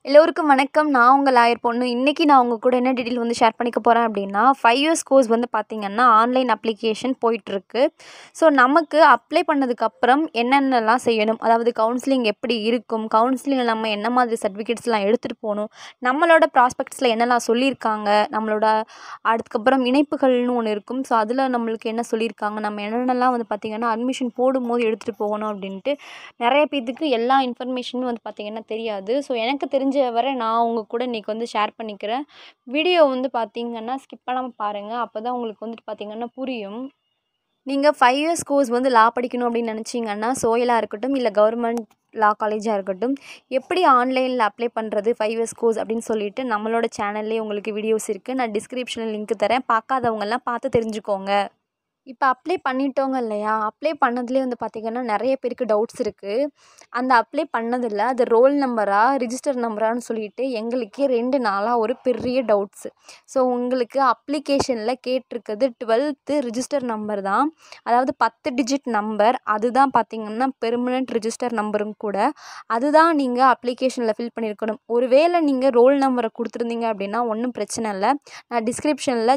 எல்லோருக்கும் வணக்கம். நான் உங்கள் லாயர் பொண்ணு. இன்றைக்கி நான் உங்கள் கூட என்ன டீட்டெயில் வந்து ஷேர் பண்ணிக்க போகிறேன் அப்படின்னா, 5 இயர்ஸ் கோர்ஸ் வந்து பார்த்திங்கன்னா ஆன்லைன் அப்ளிகேஷன் போயிட்டுருக்கு. ஸோ நமக்கு அப்ளை பண்ணதுக்கப்புறம் என்னென்னலாம் செய்யணும், அதாவது கவுன்சிலிங் எப்படி இருக்கும், கவுன்சிலிங்கில் நம்ம என்ன மாதிரி சர்டிஃபிகேட்ஸ்லாம் எடுத்துகிட்டு போகணும், நம்மளோட ப்ராஸ்பெக்ட்ஸில் என்னெல்லாம் சொல்லியிருக்காங்க, நம்மளோட அதுக்கப்புறம் இணைப்புகள்னு ஒன்று இருக்கும். ஸோ அதில் நம்மளுக்கு என்ன சொல்லியிருக்காங்க, நம்ம என்னென்னலாம் வந்து பார்த்திங்கன்னா அட்மிஷன் போடும்போது எடுத்துகிட்டு போகணும் அப்படின்ட்டு நிறைய பேத்துக்கு எல்லா இன்ஃபர்மேஷனும் வந்து பார்த்திங்கன்னா தெரியாது. ஸோ எனக்கு தெரிஞ்ச வரை நான் உங்கள் கூட இன்றைக்கி வந்து ஷேர் பண்ணிக்கிறேன். வீடியோ வந்து பார்த்திங்கன்னா ஸ்கிப் பண்ணாமல் பாருங்கள். அப்போ தான் உங்களுக்கு வந்துட்டு பார்த்திங்கன்னா புரியும். நீங்கள் 5 இயர்ஸ் கோர்ஸ் வந்து லா படிக்கணும் அப்படின்னு நினச்சிங்கன்னா, சோயலாக இருக்கட்டும் இல்லை கவர்மெண்ட் லா காலேஜாக இருக்கட்டும், எப்படி ஆன்லைனில் அப்ளை பண்ணுறது 5 இயர்ஸ் கோர்ஸ் அப்படின்னு சொல்லிட்டு நம்மளோட சேனல்லே உங்களுக்கு வீடியோஸ் இருக்குது. நான் டிஸ்கிரிப்ஷனில் லிங்க் தரேன். பார்க்காதவங்கெல்லாம் பார்த்து தெரிஞ்சுக்கோங்க. இப்போ அப்ளை பண்ணிட்டோங்க இல்லையா, அப்ளை பண்ணதுலேயே வந்து பார்த்திங்கன்னா நிறைய பேருக்கு டவுட்ஸ் இருக்குது. அந்த அப்ளை பண்ணதில் அது ரோல் நம்பரா ரிஜிஸ்டர் நம்பரான்னு சொல்லிட்டு எங்களுக்கே 2 நாளாக ஒரு பெரிய டவுட்ஸு. ஸோ உங்களுக்கு அப்ளிகேஷனில் கேட்டிருக்கிறது 12th ரிஜிஸ்டர் நம்பர் தான், அதாவது 10 டிஜிட் நம்பர். அதுதான் பார்த்திங்கன்னா பெர்மனெண்ட் ரிஜிஸ்டர் நம்பரும் கூட. அதுதான் நீங்கள் அப்ளிகேஷனில் ஃபில் பண்ணியிருக்கணும். ஒருவேளை நீங்கள் ரோல் நம்பரை கொடுத்துருந்தீங்க அப்படின்னா ஒன்றும் பிரச்சனை இல்லை. நான் டிஸ்கிரிப்ஷனில்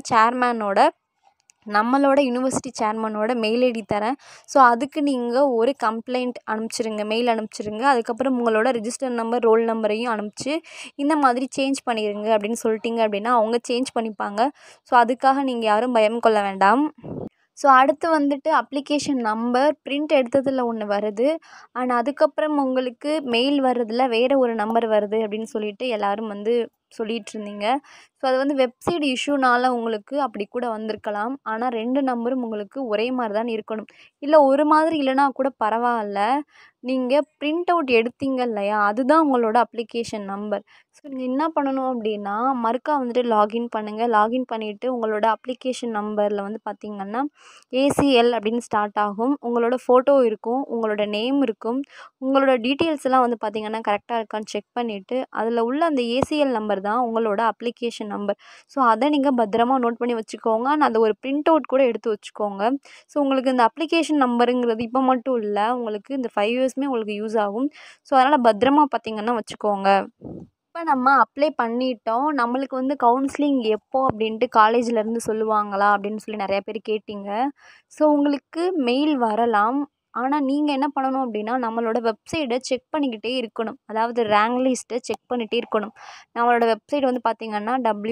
நம்மளோட யூனிவர்சிட்டி சேர்மனோட மெயில் ஐடி தரேன். ஸோ அதுக்கு நீங்கள் ஒரு கம்ப்ளைண்ட் அனுப்பிச்சிருங்க, மெயில் அனுப்பிச்சிருங்க. அதுக்கப்புறம் உங்களோட ரிஜிஸ்டர் நம்பர் ரோல் நம்பரையும் அனுப்பிச்சு இந்த மாதிரி சேஞ்ச் பண்ணிடுங்க அப்படின்னு சொல்லிட்டீங்க அப்படின்னா அவங்க சேஞ்ச் பண்ணிப்பாங்க. ஸோ அதுக்காக நீங்கள் யாரும் பயம் கொள்ள வேண்டாம். ஸோ அடுத்து வந்துட்டு அப்ளிகேஷன் நம்பர் பிரிண்ட் எடுத்ததில் ஒன்று வருது, அண்ட் அதுக்கப்புறம் உங்களுக்கு மெயில் வர்றதில் வேறு ஒரு நம்பர் வருது அப்படின்னு சொல்லிட்டு எல்லோரும் வந்து சொல்லிகிட்டு இருந்தீங்க. ஸோ அது வந்து வெப்சைட் இஷ்யூனால் உங்களுக்கு அப்படி கூட வந்திருக்கலாம். ஆனால் 2 நம்பரும் உங்களுக்கு ஒரே மாதிரி தான் இருக்கணும். இல்லை ஒரு மாதிரி இல்லைனா கூட பரவாயில்ல, நீங்கள் பிரிண்ட் அவுட் எடுத்தீங்க இல்லையா, அதுதான் உங்களோட அப்ளிகேஷன் நம்பர். ஸோ நீங்கள் என்ன பண்ணணும் அப்படின்னா, மறுக்கா வந்துட்டு லாகின் பண்ணுங்கள். லாகின் பண்ணிவிட்டு உங்களோட அப்ளிகேஷன் நம்பரில் வந்து பார்த்திங்கன்னா ACL அப்படின்னு ஸ்டார்ட் ஆகும். உங்களோட ஃபோட்டோ இருக்கும், உங்களோட நேம் இருக்கும், உங்களோட டீட்டெயில்ஸ் எல்லாம் வந்து பார்த்திங்கன்னா கரெக்டாக இருக்கான்னு செக் பண்ணிவிட்டு அதில் உள்ள அந்த ACL நம்பர் தான் உங்களோட அப்ளிகேஷன் நம்பர். ஸோ அதை நீங்கள் பத்திரமா நோட் பண்ணி வச்சுக்கோங்க. நான் அதை ஒரு பிரிண்ட் அவுட் கூட எடுத்து வச்சுக்கோங்க. ஸோ உங்களுக்கு இந்த அப்ளிகேஷன் நம்பருங்கிறது இப்போ மட்டும் இல்லை, உங்களுக்கு இந்த 5 இயர்ஸுமே உங்களுக்கு யூஸ் ஆகும். ஸோ அதனால் பத்திரமா பார்த்திங்கன்னா வச்சுக்கோங்க. இப்போ நம்ம அப்ளை பண்ணிட்டோம், நம்மளுக்கு வந்து கவுன்சிலிங் எப்போ அப்படின்ட்டு காலேஜ்லேருந்து சொல்லுவாங்களா அப்படின்னு சொல்லி நிறையா பேர் கேட்டிங்க. ஸோ உங்களுக்கு மெயில் வரலாம். ஆனால் நீங்கள் என்ன பண்ணணும் அப்படின்னா, நம்மளோட வெப்சைட்டை செக் பண்ணிக்கிட்டே இருக்கணும். அதாவது ரேங்க் லிஸ்ட்டை செக் பண்ணிகிட்டே இருக்கணும். நம்மளோட வெப்சைட் வந்து பார்த்திங்கன்னா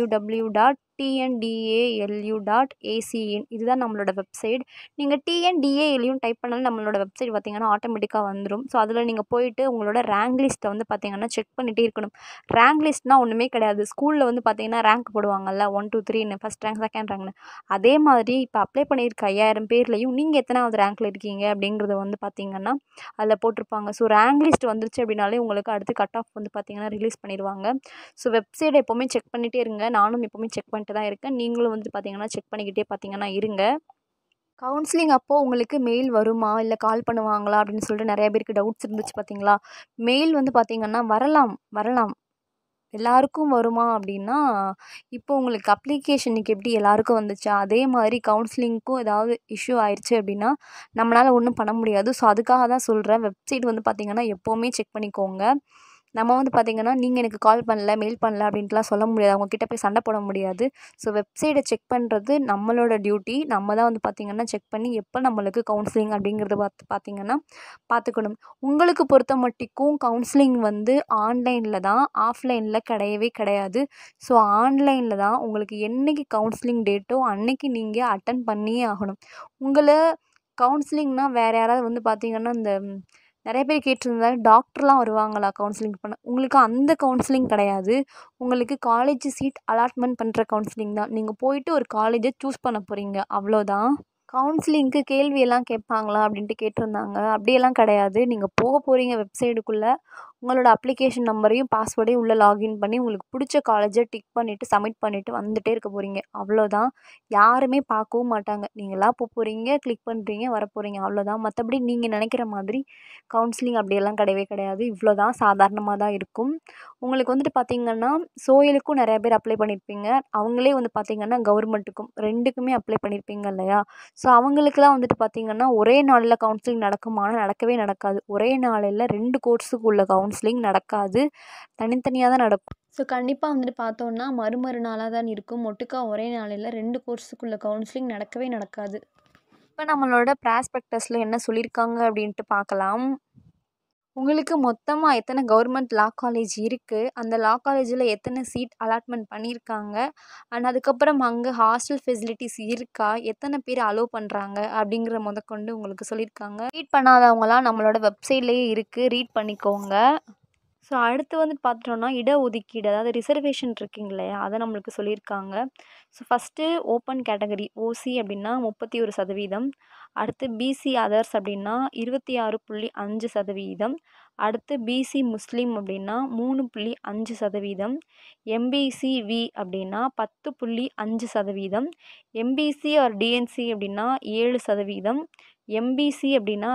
www.TNDALU.ACN இதுதான் நம்மளோட வெப்சைட். நீங்கள் TNDALU டைப் பண்ணாலும் நம்மளோட வெப்சைட் பார்த்திங்கன்னா ஆட்டோமேட்டிக்காக வந்துடும். ஸோ அதில் நீங்கள் போயிட்டு உங்களோட ரேங்க் லிஸ்ட்டை வந்து பார்த்திங்கன்னா செக் பண்ணிகிட்டே இருக்கணும். ரேங்க் லிஸ்ட்னால் ஒன்றுமே கிடையாது. ஸ்கூலில் வந்து பார்த்திங்கன்னா ரேங்க் போடுவாங்கல்ல, 1 2 3ன்னு, ஃபஸ்ட் ரேங்க் செகண்ட் ரேங்க்னு. அதே மாதிரி இப்போ அப்ளை பண்ணியிருக்க 5000 பேர்லையும் நீங்கள் எத்தனாவது ரேங்க்கில் இருக்கீங்க அப்படிங்கிறத வந்து பார்த்திங்கன்னா அதில் போட்டிருப்பாங்க. ஸோ ரேங்க் லிஸ்ட் வந்துருச்சு அப்படின்னாலே உங்களுக்கு அடுத்து கட் ஆஃப் வந்து பார்த்திங்கன்னா ரிலீஸ் பண்ணிடுவாங்க. ஸோ வெப்சைட்டை எப்போவுமே செக் பண்ணிகிட்டே இருங்க. நானும் எப்போவுமே செக் பண்ணிட்டு தான் இருக்கேன். நீங்களும் வந்து பார்த்திங்கன்னா செக் பண்ணிக்கிட்டே பார்த்திங்கன்னா இருங்க. கவுன்சிலிங் அப்போது உங்களுக்கு மெயில் வருமா, இல்லை கால் பண்ணுவாங்களா அப்படின்னு சொல்லிட்டு நிறைய பேருக்கு டவுட்ஸ் இருந்துச்சு பார்த்தீங்களா. மெயில் வந்து பார்த்திங்கன்னா வரலாம். எல்லாருக்கும் வருமா அப்படின்னா, இப்போ உங்களுக்கு அப்ளிகேஷனுக்கு எப்படி எல்லாருக்கும் வந்துச்சா, அதே மாதிரி கவுன்சிலிங்க்கும் ஏதாவது இஷ்யூ ஆயிடுச்சு அப்படின்னா நம்மளால் ஒன்றும் பண்ண முடியாது. ஸோ அதுக்காக தான் சொல்கிறேன், வெப்சைட் வந்து பார்த்திங்கன்னா எப்போவுமே செக் பண்ணிக்கோங்க. நம்ம வந்து பார்த்திங்கன்னா நீங்கள் எனக்கு கால் பண்ணல, மெயில் பண்ணல அப்படின்ட்டுலாம் சொல்ல முடியாது. அவங்கக்கிட்ட போய் சண்டை போட முடியாது. ஸோ வெப்சைட்டை செக் பண்ணுறது நம்மளோட டியூட்டி. நம்ம தான் வந்து பார்த்திங்கன்னா செக் பண்ணி எப்போ நம்மளுக்கு கவுன்சிலிங் அப்படிங்கிறத பார்த்திங்கன்னா பார்த்துக்கணும். உங்களுக்கு பொறுத்த மட்டிக்கும் கவுன்சிலிங் வந்து ஆன்லைனில் தான், ஆஃப்லைனில் கிடையவே கிடையாது. ஸோ ஆன்லைனில் தான். உங்களுக்கு என்றைக்கு கவுன்சிலிங் டேட்டோ அன்னைக்கு நீங்கள் அட்டன் பண்ணியே ஆகணும். உங்களை கவுன்சிலிங்னால் வேறு யாராவது வந்து பார்த்திங்கன்னா இந்த நிறைய பேர் கேட்டிருந்தாங்க, டாக்டர்லாம் வருவாங்களா கவுன்சிலிங் பண்ண. உங்களுக்கு அந்த கவுன்சிலிங் கிடையாது. உங்களுக்கு காலேஜ் சீட் அலாட்மெண்ட் பண்ணுற கவுன்சிலிங் தான். நீங்கள் போயிட்டு ஒரு காலேஜை சூஸ் பண்ண போகிறீங்க, அவ்வளோதான். கவுன்சிலிங்க்கு கேள்வியெல்லாம் கேட்பாங்களா அப்படின்ட்டு கேட்டிருந்தாங்க. அப்படியெல்லாம் கிடையாது. நீங்கள் போக போகிறீங்க வெப்சைட்டுக்குள்ளே, உங்களோட அப்ளிகேஷன் நம்பரையும் பாஸ்வேர்டையும் உள்ளே லாகின் பண்ணி உங்களுக்கு பிடிச்ச காலேஜை டிக் பண்ணிவிட்டு சப்மிட் பண்ணிவிட்டு வந்துகிட்டே இருக்க போகிறீங்க, அவ்வளோதான். யாருமே பார்க்கவும் மாட்டாங்க. நீங்களாக போகிறீங்க, கிளிக் பண்ணுறீங்க, வர போகிறீங்க, அவ்வளோதான். மற்றபடி நீங்கள் நினைக்கிற மாதிரி கவுன்சிலிங் அப்படியெல்லாம் கிடையவே கிடையாது. இவ்வளோ தான், சாதாரணமாக தான் இருக்கும். உங்களுக்கு வந்துட்டு பார்த்திங்கன்னா சோயலுக்கும் நிறைய பேர் அப்ளை பண்ணியிருப்பீங்க. அவங்களே வந்து பார்த்திங்கன்னா கவர்மெண்ட்டுக்கும் 2க்குமே அப்ளை பண்ணியிருப்பீங்க இல்லையா. ஸோ அவங்களுக்குலாம் வந்துட்டு பார்த்திங்கன்னா ஒரே நாளில் கவுன்சிலிங் நடக்குமானா நடக்கவே நடக்காது. ஒரே நாளில் 2 கோர்ஸுக்கு உள்ள கவுன்சிலிங் நடக்காது, தனித்தனியாக தான் நடக்கும். ஸோ கண்டிப்பாக வந்துட்டு பார்த்தோன்னா மறுநாளாக தான் இருக்கும். ஒட்டுக்கா ஒரே நாளில் 2 கோர்ஸுக்குள்ள கவுன்சிலிங் நடக்கவே நடக்காது. இப்போ நம்மளோட ப்ராஸ்பெக்டஸில் என்ன சொல்லியிருக்காங்க அப்படின்ட்டு பார்க்கலாம். உங்களுக்கு மொத்தமா எத்தனை கவர்மெண்ட் லா காலேஜ் இருக்குது, அந்த லா காலேஜில் எத்தனை சீட் அலாட்மெண்ட் பண்ணியிருக்காங்க, அண்ட் அதுக்கப்புறம் அங்கே ஹாஸ்டல் ஃபெசிலிட்டிஸ் இருக்கா, எத்தனை பேர் அலோவ் பண்ணுறாங்க அப்படிங்கிற முதற்கொண்டு உங்களுக்கு சொல்லியிருக்காங்க. ரீட் பண்ணாதவங்களாம் நம்மளோட வெப்சைட்லேயே இருக்குது, ரீட் பண்ணிக்கோங்க. ஸோ அடுத்து வந்து பார்த்துட்டோன்னா இடஒதுக்கீடு, அதாவது ரிசர்வேஷன் இருக்குங்க இல்லையா, அதை நம்மளுக்கு சொல்லியிருக்காங்க. So first open category OC அப்படின்னா 31%, அடுத்து பிசி அதர்ஸ் அப்படின்னா 26.5%, அடுத்து பிசி முஸ்லீம் அப்படின்னா 3.5%, எம்பிசிவி அப்படின்னா 10.5%, எம்பிசி ஆர் டிஎன்சி அப்படின்னா 7%, எம்பிசி அப்படின்னா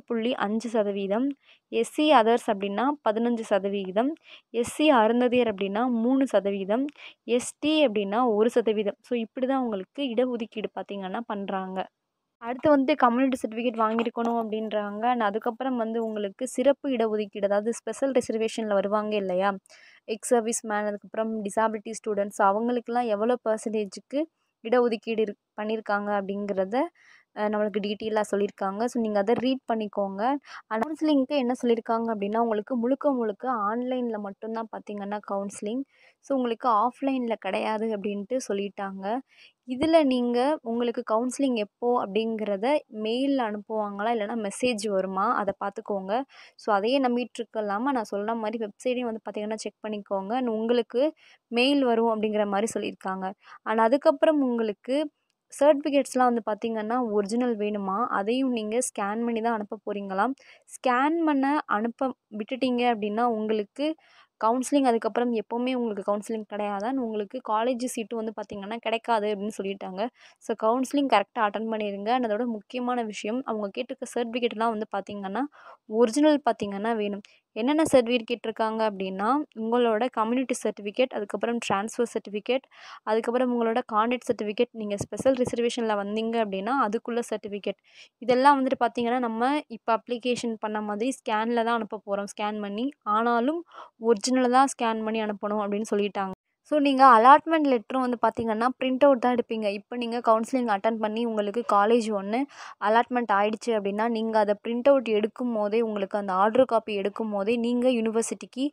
2.5%, எஸ்சி அதர்ஸ் அப்படின்னா 15%, எஸ்சி அருந்ததியர் அப்படின்னா 3%, எஸ்டி அப்படின்னா 1%. ஸோ இப்படி தான் உங்களுக்கு இடஒதுக்கீடு பார்த்திங்கன்னா பண்ணுறாங்க. அடுத்து வந்து கம்யூனிட்டி சர்டிஃபிகேட் வாங்கியிருக்கணும் அப்படின்றாங்க. அண்ட் அதுக்கப்புறம் வந்து உங்களுக்கு சிறப்பு இடஒதுக்கீடு, அதாவது ஸ்பெஷல் ரிசர்வேஷனில் வருவாங்க இல்லையா, எக்ஸ் சர்வீஸ் மேன், அதுக்கப்புறம் டிசாபிலிட்டி ஸ்டூடெண்ட்ஸ், அவங்களுக்குலாம் எவ்வளோ பர்சன்டேஜுக்கு இடஒதுக்கீடு பண்ணியிருக்காங்க அப்படிங்கிறத நம்மளுக்கு டீட்டெயிலாக சொல்லியிருக்காங்க. ஸோ நீங்கள் அதை ரீட் பண்ணிக்கோங்க. கவுன்சிலிங்க்கு என்ன சொல்லியிருக்காங்க அப்படின்னா, உங்களுக்கு முழுக்க ஆன்லைனில் மட்டும்தான் பார்த்திங்கன்னா கவுன்சிலிங். ஸோ உங்களுக்கு ஆஃப்லைனில் கிடையாது அப்படின்ட்டு சொல்லிட்டாங்க. இதில் நீங்கள் உங்களுக்கு கவுன்சிலிங் எப்போது அப்படிங்கிறத மெயிலில் அனுப்புவாங்களா இல்லைனா மெசேஜ் வருமா, அதை பார்த்துக்கோங்க. ஸோ அதையே நம்பிட்டு இல்லாமல் நான் சொல்கிற மாதிரி வெப்சைட்டையும் வந்து பார்த்திங்கன்னா செக் பண்ணிக்கோங்க. உங்களுக்கு மெயில் வரும் அப்படிங்கிற மாதிரி சொல்லியிருக்காங்க. அண்ட் அதுக்கப்புறம் உங்களுக்கு சர்டிஃபிகேட்ஸ்லாம் வந்து பார்த்திங்கன்னா ஒரிஜினல் வேணுமா, அதையும் நீங்கள் ஸ்கேன் பண்ணி தான் அனுப்ப போகிறீங்களாம். ஸ்கேன் பண்ண அனுப்ப விட்டுட்டீங்க அப்படின்னா உங்களுக்கு கவுன்சிலிங் அதுக்கப்புறம் எப்போவுமே உங்களுக்கு கவுன்சிலிங் கிடையாதான், உங்களுக்கு காலேஜ் சீட்டும் வந்து பார்த்திங்கன்னா கிடைக்காது அப்படின்னு சொல்லிட்டாங்க. ஸோ கவுன்சிலிங் கரெக்டாக அட்டன் பண்ணிடுங்க. அண்ட் அதோட முக்கியமான விஷயம், அவங்க கேட்டிருக்க சர்டிஃபிகேட்லாம் வந்து பார்த்திங்கன்னா ஒரிஜினல் பார்த்திங்கன்னா வேணும். என்னென்ன சர்டிஃபிகேட் கேட்டிருக்காங்க அப்படின்னா, உங்களோட கம்யூனிட்டி சர்டிஃபிகேட், அதுக்கப்புறம் ட்ரான்ஸ்ஃபர் சர்டிஃபிகேட், அதுக்கப்புறம் உங்களோட கான்டாக்ட் சர்டிஃபிகேட், நீங்கள் ஸ்பெஷல் ரிசர்வேஷனில் வந்தீங்க அப்படின்னா அதுக்குள்ள சர்டிஃபிகேட், இதெல்லாம் வந்துட்டு பார்த்திங்கன்னா நம்ம இப்போ அப்ளிகேஷன் பண்ண மாதிரி ஸ்கேனில் தான் அனுப்ப போகிறோம், ஸ்கேன் பண்ணி. ஆனாலும் ஒரிஜினல் தான் ஸ்கேன் பண்ணி அனுப்பணும் அப்படின்னு சொல்லிட்டாங்க. ஸோ நீங்கள் அலாட்மெண்ட் லெட்டரும் வந்து பார்த்திங்கன்னா பிரிண்ட் அவுட் தான் எடுப்பீங்க. இப்போ நீங்கள் கவுன்சிலிங் அட்டன் பண்ணி உங்களுக்கு காலேஜ் ஒன்று அலாட்மெண்ட் ஆகிடுச்சு அப்படின்னா, நீங்கள் அதை பிரிண்ட் அவுட் எடுக்கும் போதே, உங்களுக்கு அந்த ஆர்டர் காப்பி எடுக்கும் போதே நீங்கள் யூனிவர்சிட்டிக்கு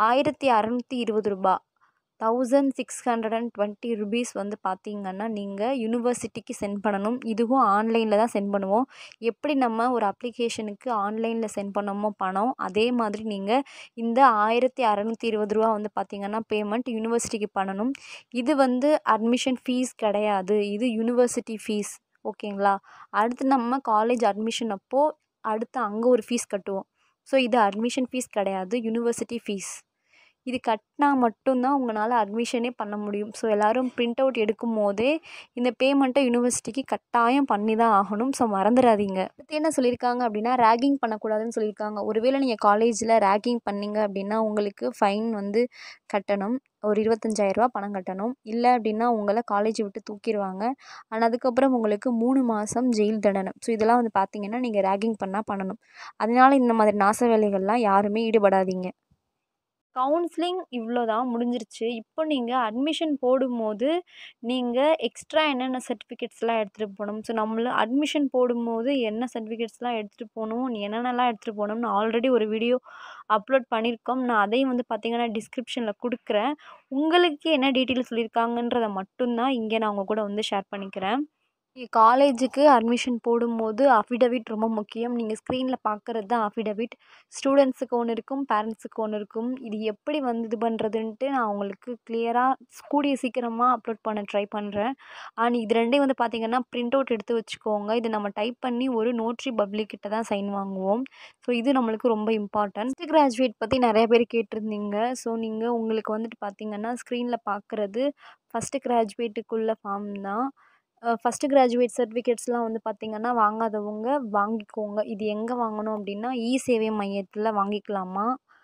₹1620 1620 வந்து பார்த்திங்கன்னா நீங்கள் யூனிவர்சிட்டிக்கு சென்ட் பண்ணணும். இதுவும் ஆன்லைனில் தான் சென்ட் பண்ணுவோம். எப்படி நம்ம ஒரு அப்ளிகேஷனுக்கு ஆன்லைனில் சென்ட் பண்ணோமோ பணம், அதே மாதிரி நீங்கள் இந்த ₹1620 வந்து பார்த்திங்கன்னா பேமெண்ட் யூனிவர்சிட்டிக்கு பண்ணணும். இது வந்து அட்மிஷன் ஃபீஸ் கிடையாது, இது யூனிவர்சிட்டி ஃபீஸ். ஓகேங்களா. அடுத்து நம்ம காலேஜ் அட்மிஷன் அப்போது அடுத்து அங்கே ஒரு ஃபீஸ் கட்டுவோம். ஸோ இது அட்மிஷன் ஃபீஸ் கிடையாது, யூனிவர்சிட்டி ஃபீஸ். இது கட்டினா மட்டும்தான் உங்களால் அட்மிஷனே பண்ண முடியும். ஸோ எல்லோரும் பிரிண்ட் அவுட் எடுக்கும் போதே இந்த பேமெண்ட்டை யூனிவர்சிட்டிக்கு கட்டாயம் பண்ணி தான் ஆகணும். ஸோ மறந்துடாதீங்க. அடுத்து என்ன சொல்லியிருக்காங்க அப்படின்னா, ரேகிங் பண்ணக்கூடாதுன்னு சொல்லியிருக்காங்க. ஒருவேளை நீங்கள் காலேஜில் ரேகிங் பண்ணிங்க அப்படின்னா உங்களுக்கு ஃபைன் வந்து கட்டணும். ஒரு ₹25,000 பணம் கட்டணும். இல்லை அப்படின்னா உங்களை காலேஜை விட்டு தூக்கிடுவாங்க. ஆனால் அதுக்கப்புறம் உங்களுக்கு 3 மாதம் ஜெயில் தண்டனை. ஸோ இதெல்லாம் வந்து பார்த்திங்கன்னா நீங்கள் ரேகிங் பண்ணணும். அதனால் இந்த மாதிரி நாச வேலைகள்லாம் யாருமே ஈடுபடாதீங்க. கவுன்சிலிங் இவ்வளோ தான் முடிஞ்சிருச்சு. இப்போ நீங்கள் அட்மிஷன் போடும்போது நீங்கள் எக்ஸ்ட்ரா என்னென்ன சர்டிஃபிகேட்ஸ்லாம் எடுத்துகிட்டு போகணும், ஸோ நம்மள அட்மிஷன் போடும்போது என்ன சர்டிஃபிகேட்ஸ்லாம் எடுத்துகிட்டு போகணும், என்னென்னலாம் எடுத்துகிட்டு போகணும்னு ஆல்ரெடி ஒரு வீடியோ அப்லோட் பண்ணியிருக்கோம். நான் அதையும் வந்து பார்த்திங்கன்னா டிஸ்கிரிப்ஷனில் கொடுக்குறேன். உங்களுக்கு என்ன டீட்டெயில் சொல்லியிருக்காங்கன்றதை மட்டும்தான் இங்கே நான் உங்கள் கூட வந்து ஷேர் பண்ணிக்கிறேன். காலேஜுக்கு அட்மிஷன் போடும்போது அஃபிடவிட் ரொம்ப முக்கியம். நீங்கள் ஸ்க்ரீனில் பார்க்குறது தான் அஃபிடவிட். ஸ்டூடெண்ட்ஸுக்கு ஒன்று இருக்கும், பேரண்ட்ஸுக்கு ஒன்று இருக்கும். இது எப்படி வந்து இது பண்ணுறதுன்ட்டு நான் உங்களுக்கு கிளியராக கூடிய சீக்கிரமாக அப்லோட் பண்ண ட்ரை பண்ணுறேன். அண்ட் இது ரெண்டையும் வந்து பார்த்திங்கன்னா பிரிண்ட் அவுட் எடுத்து வச்சுக்கோங்க. இது நம்ம டைப் பண்ணி ஒரு நோட்ரி பப்ளிக் கிட்ட தான் சைன் வாங்குவோம். ஸோ இது நம்மளுக்கு ரொம்ப இம்பார்ட்டன்ட். ஃபஸ்ட்டு கிராஜுவேட் பற்றி நிறைய பேர் கேட்டிருந்தீங்க. ஸோ நீங்கள் உங்களுக்கு வந்துட்டு பார்த்திங்கன்னா ஸ்க்ரீனில் பார்க்குறது ஃபஸ்ட்டு கிராஜுவேட்டுக்குள்ள ஃபார்ம் தான். ஃபஸ்ட்டு கிராஜுவேட் சர்டிஃபிகேட்ஸ்லாம் வந்து பார்த்திங்கன்னா வாங்காதவங்க வாங்கிக்கோங்க. இது எங்கே வாங்கணும் அப்படின்னா சேவை மையத்தில் வாங்கிக்கலாமா,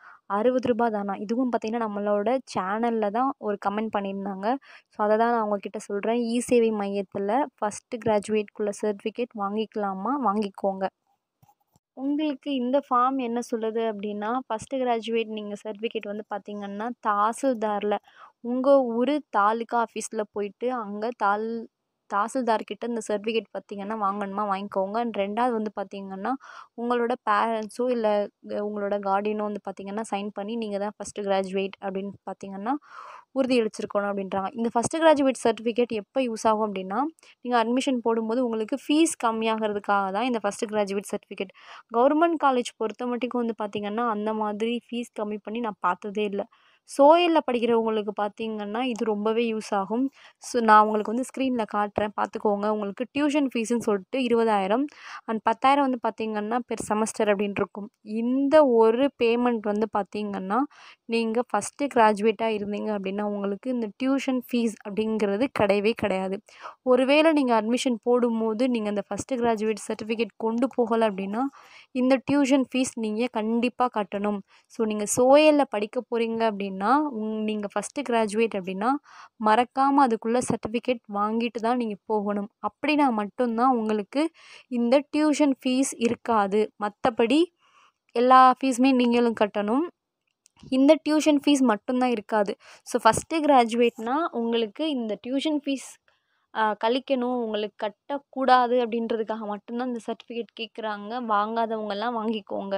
₹60 தானா. இதுவும் பார்த்திங்கன்னா நம்மளோட சேனலில் தான் ஒரு கமெண்ட் பண்ணியிருந்தாங்க. ஸோ அதை தான் நான் உங்ககிட்ட சொல்கிறேன். சேவை மையத்தில் ஃபஸ்ட்டு கிராஜுவேட்குள்ள சர்டிஃபிகேட் வாங்கிக்கலாமா, வாங்கிக்கோங்க. உங்களுக்கு இந்த ஃபார்ம் என்ன சொல்லுது அப்படின்னா, ஃபர்ஸ்ட் கிராஜுவேட் நீங்க சர்டிஃபிகேட் வந்து பார்த்தீங்கன்னா, தாசில்தார்ல உங்க ஊரு தாலுகா ஆஃபீஸ்ல போயிட்டு அங்க தாசில்தார் கிட்ட இந்த சர்டிஃபிகேட் பார்த்தீங்கன்னா வாங்கணுமா வாங்கிக்கோங்க. அண்ட் 2வது வந்து பார்த்தீங்கன்னா, உங்களோட பேரண்ட்ஸோ இல்ல உங்களோட கார்டியனோ வந்து பார்த்தீங்கன்னா, சைன் பண்ணி நீங்க தான் ஃபர்ஸ்ட் கிராஜுவேட் அப்படின்னு பார்த்தீங்கன்னா, உறுதியளிச்சிருக்கணும் அப்படின்றாங்க. இந்த ஃபர்ஸ்ட் கிராஜுவேட் சர்டிஃபிகேட் எப்போ யூஸ் ஆகும் அப்படின்னா, நீங்க அட்மிஷன் போடும்போது உங்களுக்கு ஃபீஸ் கம்மியாகிறதுக்காக தான் இந்த first graduate certificate. Government college பொறுத்தமட்டிக்கும் வந்து பார்த்தீங்கன்னா, அந்த மாதிரி ஃபீஸ் கம்மி பண்ணி நான் பார்த்ததே இல்ல. சோயல்ல படிக்கிறவங்களுக்கு பார்த்தீங்கன்னா, இது ரொம்பவே யூஸ் ஆகும். ஸோ நான் உங்களுக்கு வந்து ஸ்க்ரீன்ல காட்டுறேன் பார்த்துக்கோங்க. உங்களுக்கு டியூஷன் ஃபீஸ்ன்னு சொல்லிட்டு 20,000 அண்ட் 10,000 வந்து பார்த்தீங்கன்னா, பெர் செமஸ்டர் அப்படின்னு இருக்கும். இந்த ஒரு பேமெண்ட் வந்து பார்த்தீங்கன்னா, நீங்க ஃபர்ஸ்ட்டு கிராஜுவேட்டா இருந்தீங்க அப்படின்னா, உங்களுக்கு இந்த டியூஷன் ஃபீஸ் அப்படிங்கிறது கிடையவே கிடையாது. ஒருவேளை நீங்க அட்மிஷன் போடும்போது, நீங்க இந்த ஃபர்ஸ்ட் கிராஜுவேட் சர்டிஃபிகேட் கொண்டு போகல அப்படின்னா, இந்த டியூஷன் ஃபீஸ் நீங்க கண்டிப்பா கட்டணும். ஸோ நீங்க சோயல்ல படிக்க போறீங்க அப்படின்னா, நீங்க ஃபர்ஸ்ட்டு கிராஜுவேட் அப்படின்னா, மறக்காம அதுக்குள்ள சர்டிஃபிகேட் வாங்கிட்டு தான் நீங்க போகணும். அப்படின்னா மட்டும் தான் உங்களுக்கு இந்த டியூஷன் ஃபீஸ் இருக்காது. மத்தபடி எல்லா ஃபீஸுமே நீங்களும் கட்டணும். இந்த டியூஷன் ஃபீஸ் மட்டும் தான் இருக்காது. ஸோ ஃபர்ஸ்ட்டு கிராஜுவேட்னா உங்களுக்கு இந்த டியூஷன் ஃபீஸ் கழிக்கணும், உங்களுக்கு கட்டக்கூடாது அப்படின்றதுக்காக மட்டும் தான் இந்த சர்டிஃபிகேட் கேட்குறாங்க. வாங்காதவங்கலாம் வாங்கிக்கோங்க.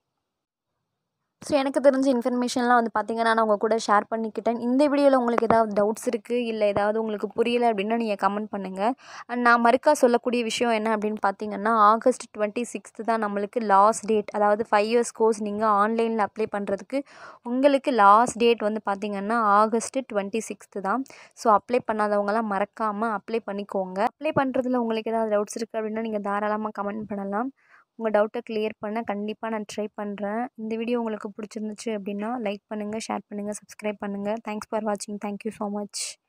ஸோ எனக்கு தெரிஞ்ச இன்ஃபர்மேஷன்லாம் வந்து பார்த்தீங்கன்னா, நான் உங்க கூட ஷேர் பண்ணிக்கிட்டேன். இந்த வீடியோவில் உங்களுக்கு ஏதாவது டவுட்ஸ் இருக்குது, இல்லை ஏதாவது உங்களுக்கு புரியலை அப்படின்னா நீங்கள் கமெண்ட் பண்ணுங்கள். அண்ட் நான் மறுக்கா சொல்லக்கூடிய விஷயம் என்ன அப்படின்னு பார்த்தீங்கன்னா, ஆகஸ்ட் 26 தான் நம்மளுக்கு லாஸ்ட் டேட். அதாவது 5 இயர்ஸ் கோர்ஸ் நீங்கள் ஆன்லைனில் அப்ளை பண்ணுறதுக்கு உங்களுக்கு லாஸ்ட் டேட் வந்து பார்த்தீங்கன்னா, ஆகஸ்ட் 26 தான். ஸோ அப்ளை பண்ணாதவங்கலாம் மறக்காமல் அப்ளை பண்ணிக்கோங்க. அப்ளை பண்ணுறதுல உங்களுக்கு ஏதாவது டவுட்ஸ் இருக்குது அப்படின்னா நீங்கள் தாராளமாக கமெண்ட் பண்ணலாம். உங்கள் டவுட்டை கிளியர் பண்ண கண்டிப்பாக நான் ட்ரை பண்ணுறேன். இந்த வீடியோ உங்களுக்கு பிடிச்சிருந்துச்சு அப்படின்னா லைக் பண்ணுங்கள், ஷேர் பண்ணுங்கள், சப்ஸ்கிரைப் பண்ணுங்கள். தேங்க்ஸ் ஃபார் வாட்சிங். Thank you so much.